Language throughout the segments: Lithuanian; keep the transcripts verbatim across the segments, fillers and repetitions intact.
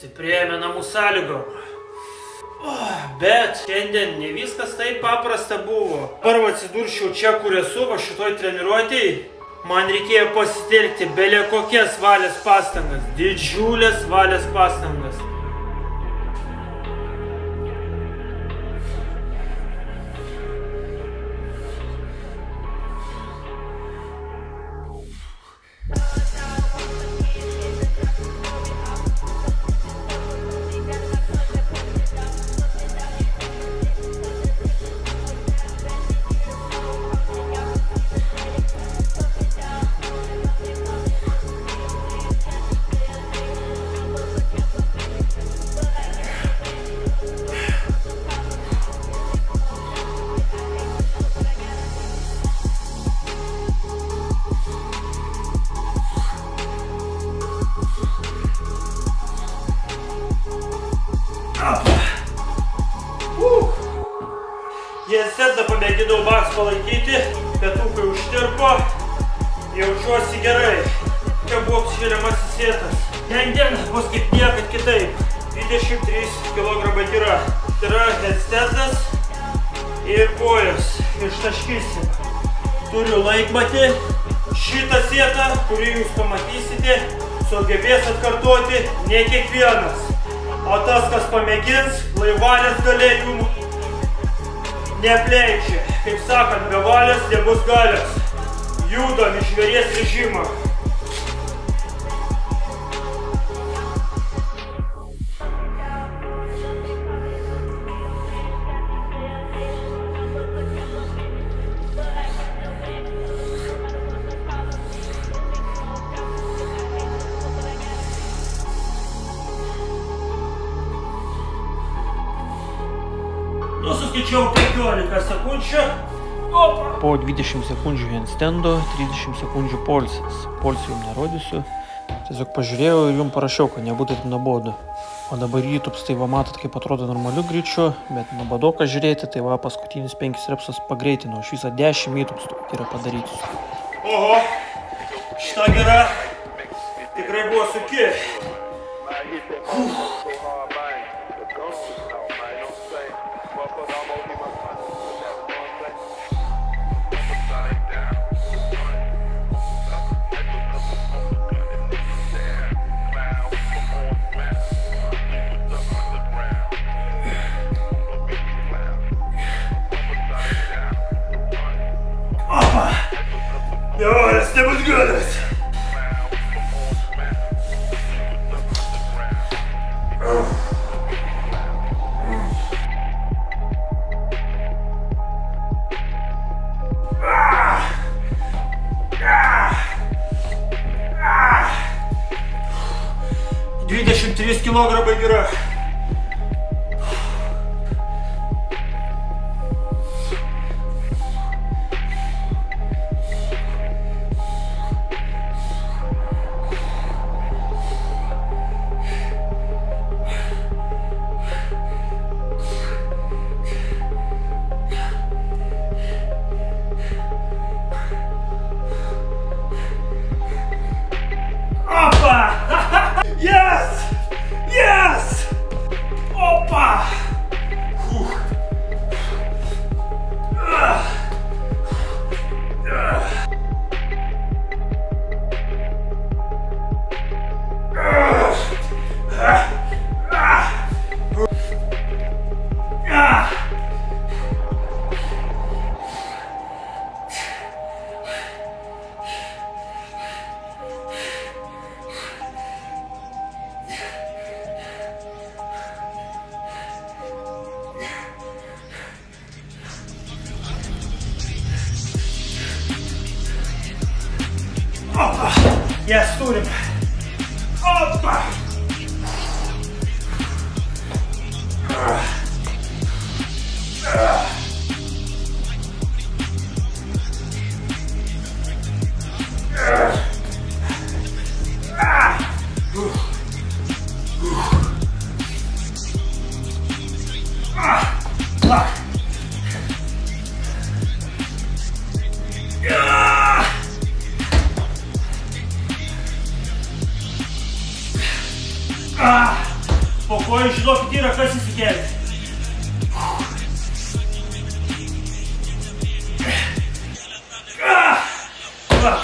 Stiprėjame namų sąlygom. Oh, bet šiandien ne viskas taip paprasta buvo. Dabar atsidurčiau čia, kur esu, va šitoj treniruotėj. Man reikėjo pasitelkti belė kokias valios pastangas. Didžiulės valios pastangas. Jėsėdą pamėginau maks palaikyti, petukai užtirpo, jaučiuosi gerai. Čia buvo apsišėliamasis sėtas. Šiandien bus kaip niekad kitaip. dvidešimt trys kilogramai yra. Tai yra headstandas ir kojas. Ištaškysim. Turiu laikmatį. Šitą sėtą, kurį jūs pamatysite, sugebės atkartoti ne kiekvienas. O tas, kas pamėgins, laivalės galėjimų neapleidžia. Kaip sakant, be valios nebus galios. Judam iš žvėries režimą. Nususkaičiau penkiolika sekundžių. Opa. Po dvidešimt sekundžių handstando, trisdešimt sekundžių polsas. Polsį jums nerodysiu. Tiesiog pažiūrėjau ir jums parašiau, kad nebūtų taip nuobodu. O dabar YouTube's tai va matot, kaip atrodo normaliu greičiu, bet nuobodoką žiūrėti, tai va paskutinis penkis repsus pagreitinau. Iš viso dešimt YouTube's yra padarytus. Oho, šita gera tikrai buvo suki. Uf. Jo, jis nebus gadas. dvidešimt trys kilogramai yra. Yes! Yes! Opa! Фух. Ugh. Ugh. Opa! Yes, turim. Opa! Ah! Po kojų žinokit yra kas įsikelti. Va.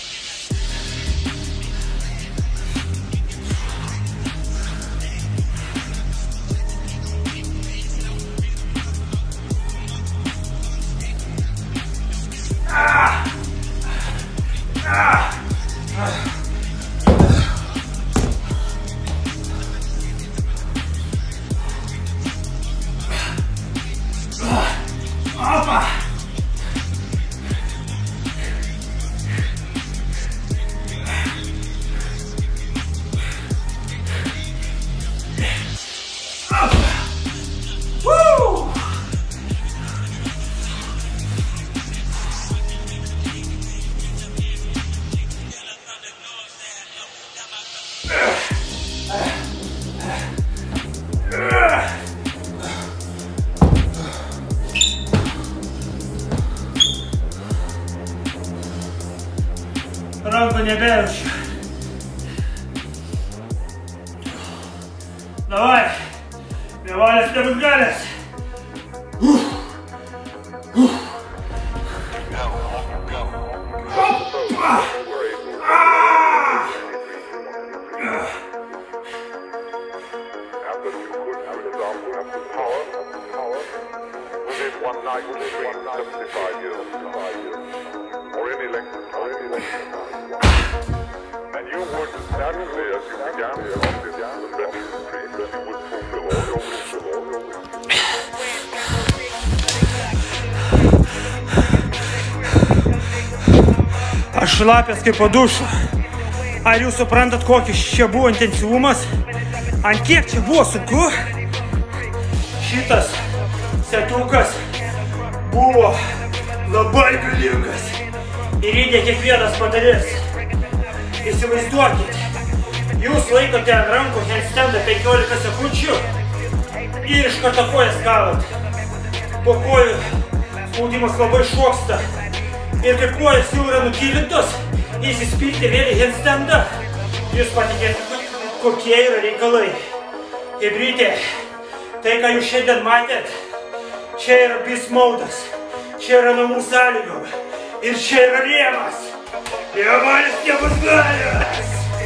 Rankų nebejaučiu. Davai, bevalės nebusgalės. And you would naturally, as you began on this adventure retreat, that you would fulfill all your wishes, all your wishes. Aš šlapęs kaip po dušo. Ar jūs suprantat, kokis čia buvo intensyvumas? Ant kiek čia buvo sunku? Šitas setukas buvo labai galingas. Ir įdė kiekvienas padarės. Įsivaizduokit, jūs laikote ant rankų handstandą penkiolika sekundžių ir iš karto kojas galat. Po kojų spaudimas labai šoksta. Ir kai kojas jau yra nutylintos, įsispilti vėl į handstandą, jūs patikėtumėte, kokie yra reikalai. Hebrytė, tai ką jūs šiandien matėt, čia yra beast modas, čia yra namų sąlygom ir čia yra rėmas. Bevalis nebusgalės!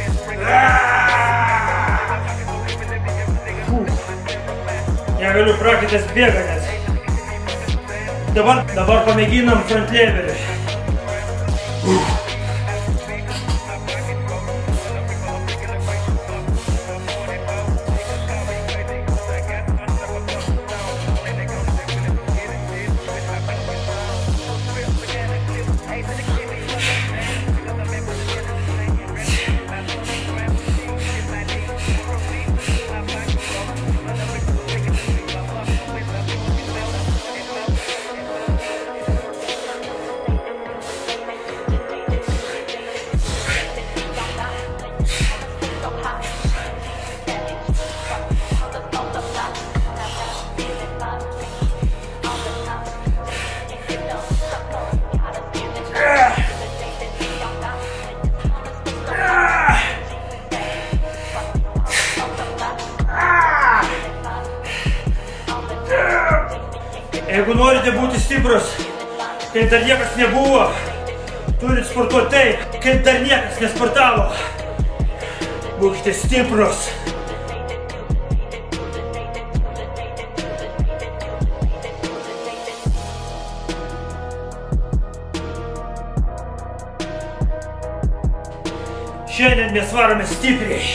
Negaliu prakaitas bėga net. Dabar, dabar pamėginam front levelį. Jeigu norite būti stiprus, kai dar niekas nebuvo, turit sportuoti taip, kaip dar niekas nesportavo. Būkite stiprus. Šiandien mes varome stipriai.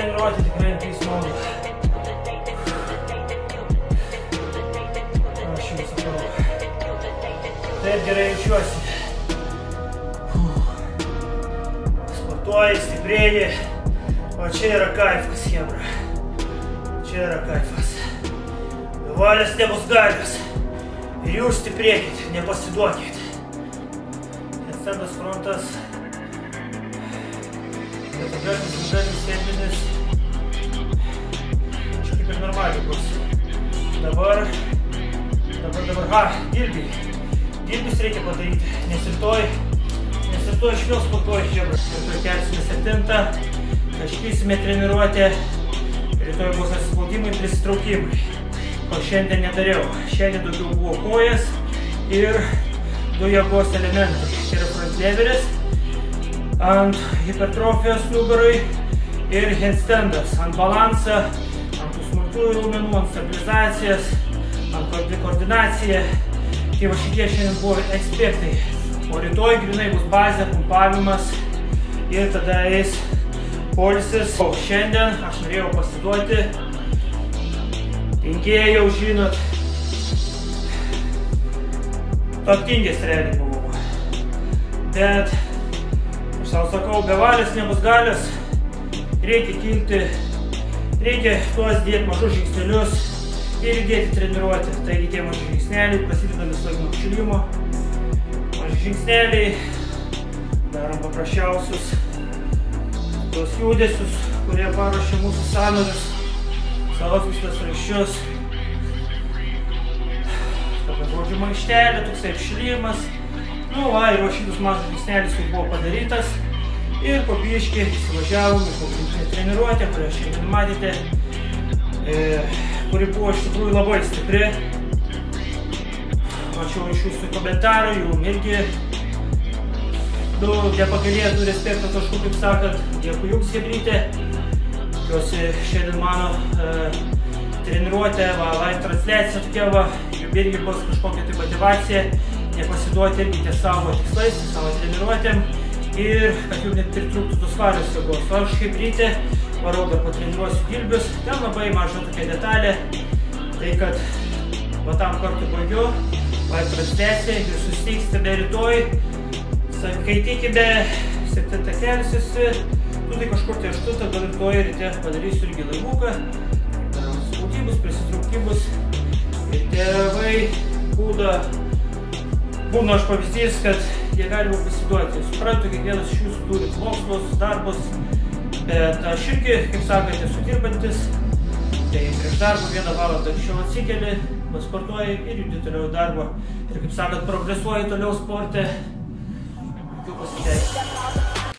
treniruotė tikrai tai smagu. Aš jums sakau. Taip gerai jaučiuosi. Sportuoji, stiprėji. O čia yra kaifas, chebra. Čia yra kaifas. Be valios nebus galios. Ir jūs stiprėkit, nepasiduokit. Handstandas frontas. Keturiasdešimt vidurinis sėdminis. Čia kaip ir normaliai bus. Dabar, dabar, dabar, ha, dilbiai. Dilbius reikia padaryti, nes rytoj, nes rytoj iš vėl sportuoju chebra. Rytoj kelsime septintą, taškysime treniruotę. Rytoj bus atsispaudimai, prisitraukimai. Ko šiandien nedariau. Šiandien daugiau buvo kojas ir du jėgos elementai. Čia yra frontleveris ant hipertrofijos nugarai ir handstandas ant balansą, ant tų smulkiųjų raumenų, ant stabilizacijas, ant koordinaciją. Tai va šitie šiandien buvo aspektai. O rytoj grinai bus bazė, pumpavimas ir tada eis poilsis. O šiandien aš norėjau pasiduoti. Rinkėjai jau žinot. Toktingės realiai buvau. Bet aš savo sakau, be valios nebus galios. Reikia kilti. Reikia tuos dėti mažus žingsnelius ir įdėti treniruotę. Taigi tie maži žingsneliai prasideda visą nuo apšilimo. Maži žingsneliai. Darom paprasčiausius tuos judesius, kurie paruošia mūsų sąnarius. Savasvystas raiščius. Tada žodžiu mankštelė, toksai apšilimas. Nu va, ir va šitus mažas žingsnelis jau buvo padarytas. Ir po biškį įsivažiavom į pagrindinę treniruotę, kurią šiandien matėte, e, kuri buvo iš tikrųjų labai stipri. Mačiau iš jūsų komentarų, jum irgi nu, nepagalėtų respekto taškų, kaip sakant. Dėkui jums, chebrytė. Tikiuosi šiandien mano e, treniruotė, va, live transliacija tokia, va, jum irgi bus kažkokia tai motyvacija, nepasiduoti irgi ties savo tikslais, ties savo treniruotėm ir kad jum net pritrūktų tos valios jėgos. O aš chebrytė varau dar patreniruosiu dilbius, ten labai maža tokia detalė, tai kad va tam kartu baigiu, live transliacija ir susitiksime rytoj, skaitykime, septintą kelsiuosi. Nu tai kažkur tai aštuntą, gal rytoj ryte padarysiu irgi laivuką. Darom spaudimus, prisitraukimus. Ir tėvai būna, būna aš pavyzdys, kad jie galima pasiduoti. Suprantu, kiekvienas iš jūsų turi mokslus, darbus, bet aš irgi, kaip sakant, esu dirbantis. Tai prieš darbą vieną valandą anksčiau atsikeli, pasportuoji ir judi toliau darbą. Ir kaip sakant, progresuoji toliau sporte. Jokių pasiteisinių.